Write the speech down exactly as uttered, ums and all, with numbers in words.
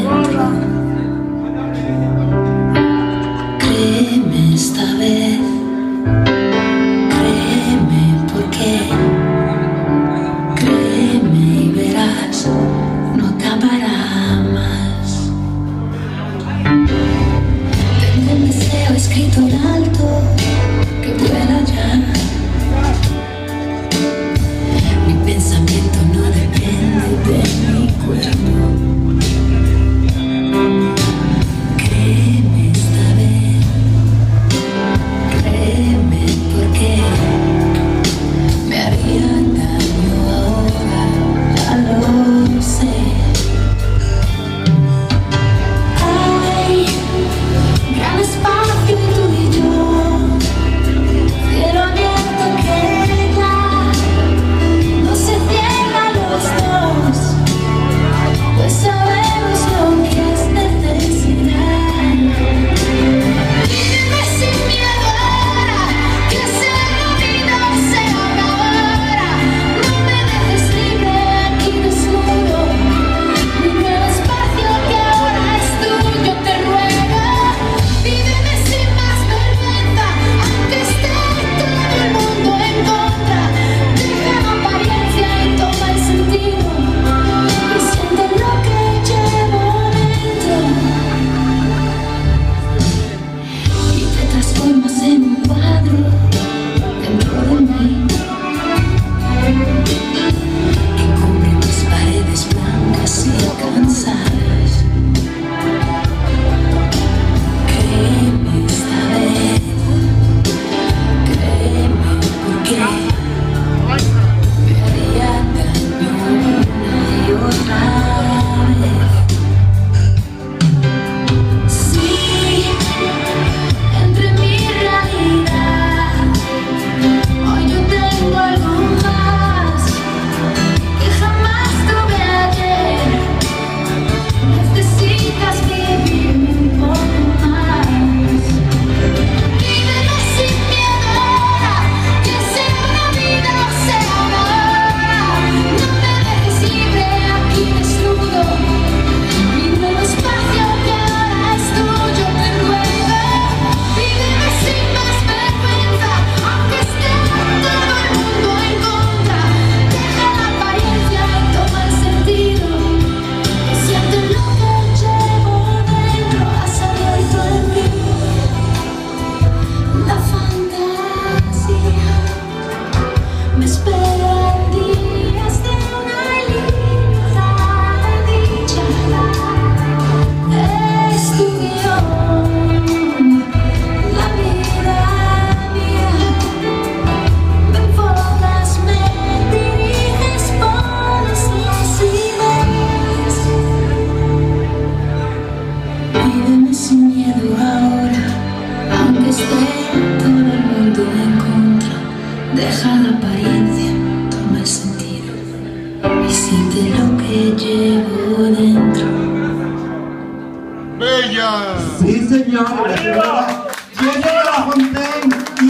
dentro. Créeme esta vez, créeme porque, créeme y verás, no acabará más. Tengo un deseo escrito en alto que pueda ya. Mi pensamiento no depende de mi cuerpo. Créeme esta vez, créeme porque me haría daño ahora, ya lo sé. Hay gran espacio y tú y yo, cielo abierto que ya no se cierra los dos, pues sabemos lo que es necesidad. Víveme sin miedo ahora, que ese camino se acabará. No me dejes libre aquí desnudo, mi nuevo espacio que ahora es tuyo, te ruego. Víveme sin más vergüenza, aunque esté todo el mundo en contra. Deja la apariencia y toma el sentido, y siente lo que llevo dentro. Y te transformas en un cuadro dentro de mí, que cubre mis paredes blancas y cansadas. Créeme esta vez, créeme porque me haría daño una y otra vez. Sí, entre mi realidad, hoy yo tengo algo más que jamás tuve ayer. Necesitas vivir un poco más. Víveme sin miedo ahora, que sea una vida o sea una hora. No me dejes libre aquí desnudo, mi nuevo espacio que ahora es tuyo, te ruego. Víveme sin más vergüenza, aunque esté todo el mundo en contra. Deja la apariencia y toma el sentido, y siente lo que llevo dentro. Has abierto en mí la fantasía, me esperan días de una ilimitada dicha. Es tu guión, la vida mía. Me enfocas, me diriges, pones las ideas. Víveme sin miedo ahora, aunque esté todo el mundo en contra. Deja la apariencia, toma el sentido, y siente lo que llevo dentro. ¡Bella! Sí, señor. Yo llevo la frontera.